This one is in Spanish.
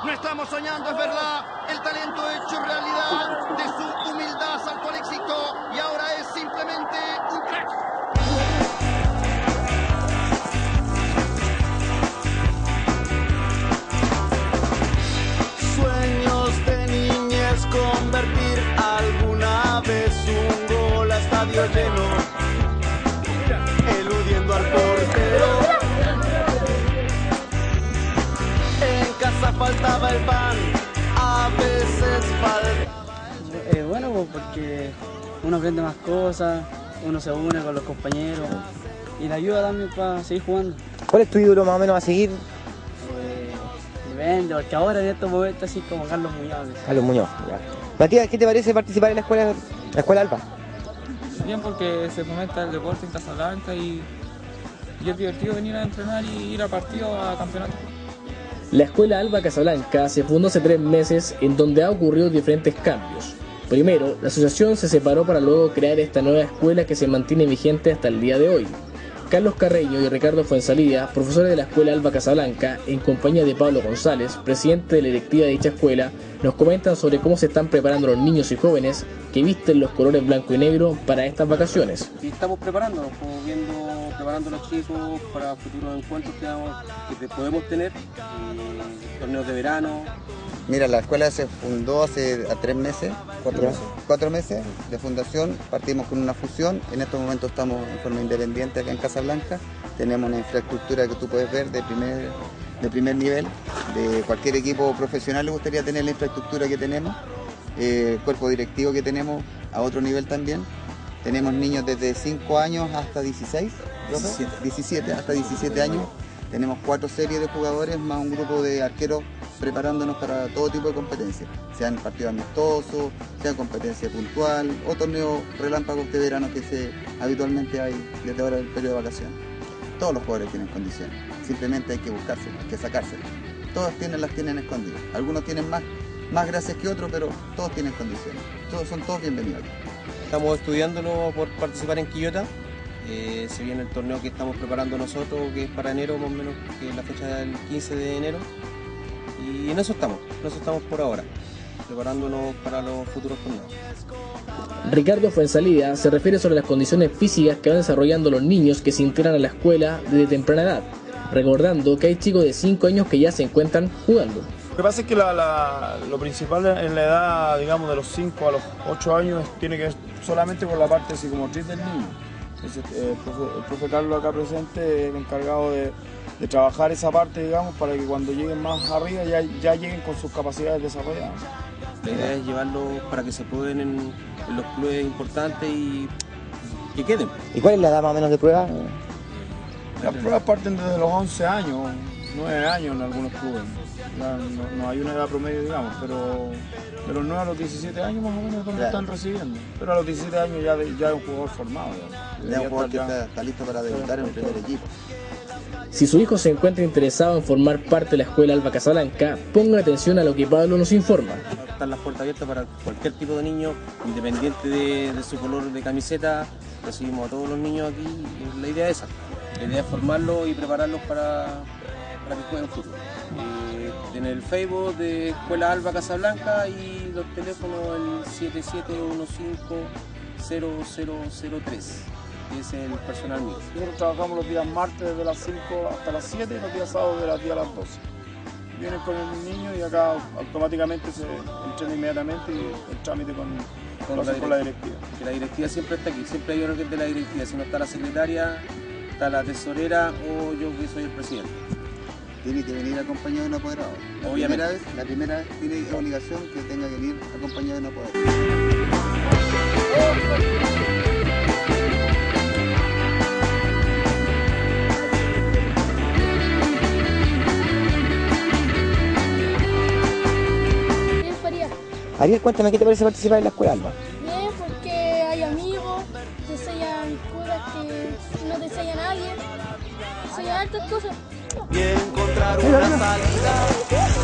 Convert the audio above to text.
No estamos soñando, es verdad. El talento hecho realidad. De su humildad saltó al éxito y ahora es simplemente un crack. Sueños de niñez, convertir alguna vez un gol a estadio lleno, eludiendo al portero. En casa faltaba el pan, a veces faltaba. Bueno, pues porque uno aprende más cosas, uno se une con los compañeros y la ayuda también para seguir jugando. ¿Cuál es tu ídolo más o menos a seguir? Depende, porque ahora en estos momentos así como Carlos Muñoz. Carlos Muñoz, ya. Matías, ¿qué te parece participar en la escuela Alba? Bien, porque se fomenta el deporte en Casablanca y es divertido venir a entrenar y ir a partidos, a campeonatos. La Escuela Alba Casablanca se fundó hace 3 meses, en donde ha ocurrido diferentes cambios. Primero, la asociación se separó para luego crear esta nueva escuela que se mantiene vigente hasta el día de hoy. Carlos Carreño y Ricardo Fuenzalida, profesores de la Escuela Alba Casablanca, en compañía de Pablo González, presidente de la directiva de dicha escuela, nos comentan sobre cómo se están preparando los niños y jóvenes que visten los colores blanco y negro para estas vacaciones. Y estamos preparándonos, preparando a los chicos para futuros encuentros que podemos tener, torneos de verano. Mira, la escuela se fundó hace 3 meses, 4 meses de fundación. Partimos con una fusión. En estos momentos estamos en forma independiente acá en Casablanca. Tenemos una infraestructura que tú puedes ver de primer nivel. De cualquier equipo profesional le gustaría tener la infraestructura que tenemos. El cuerpo directivo que tenemos a otro nivel también. Tenemos niños desde 5 años hasta 16, 17 hasta 17 años. Tenemos 4 series de jugadores más un grupo de arqueros preparándonos para todo tipo de competencias, sean partidos amistosos, sea competencia puntual o torneos relámpagos de verano que habitualmente hay desde ahora del periodo de vacaciones. Todos los jugadores tienen condiciones, simplemente hay que buscárselas, hay que sacárselas. Todos las tienen escondidas, algunos tienen más gracias que otros, pero todos tienen condiciones, son todos bienvenidos aquí. Estamos estudiándolo por participar en Quillota. Se viene el torneo que estamos preparando nosotros, que es para enero más o menos, que es la fecha del 15 de enero. Y en eso estamos por ahora, preparándonos para los futuros torneos. Ricardo Fuenzalida se refiere sobre las condiciones físicas que van desarrollando los niños que se integran a la escuela desde temprana edad, recordando que hay chicos de 5 años que ya se encuentran jugando. Lo que pasa es que lo principal en la edad, digamos, de los 5 a los 8 años tiene que ver solamente con la parte psicomotriz del niño. Entonces, el profe Carlos acá presente es el encargado de trabajar esa parte, digamos, para que cuando lleguen más arriba ya lleguen con sus capacidades desarrolladas. La idea es llevarlos para que se prueben en los clubes importantes y que queden. ¿Y cuál es la edad más o menos de prueba? Las pruebas parten desde los 11 años, 9 años en algunos clubes. No hay una edad promedio, digamos, pero de los 9 a los 17 años más o menos es donde están recibiendo. Pero a los 17 años ya es un jugador formado. Ya es un jugador que está listo para debutar en el primer equipo. Si su hijo se encuentra interesado en formar parte de la Escuela Alba Casablanca, ponga atención a lo que Pablo nos informa. Están las puertas abiertas para cualquier tipo de niño, independiente de su color de camiseta. Recibimos a todos los niños aquí y la idea es esa. La idea es formarlos y prepararlos para que jueguen fútbol. En el Facebook de Escuela Alba Casablanca y los teléfonos el 77150003. Que es el personal mío. Nosotros trabajamos los días martes desde las 5 hasta las 7 y los días sábados de las 10 a las 12. Vienen con el niño y acá automáticamente se entrena inmediatamente y el trámite con la directiva. Que la directiva siempre está aquí, siempre hay uno que es de la directiva. Si no está la secretaria, está la tesorera o yo que soy el presidente. Tiene que venir acompañado de un apoderado. Obviamente. La primera vez tiene obligación que tenga que venir acompañado de un apoderado. Ariel, cuéntame, ¿qué te parece participar en la Escuela Alba? Bien, porque hay amigos, te enseñan cosas que no te enseña nadie, te enseñan hartas cosas. Y encontrar una salida.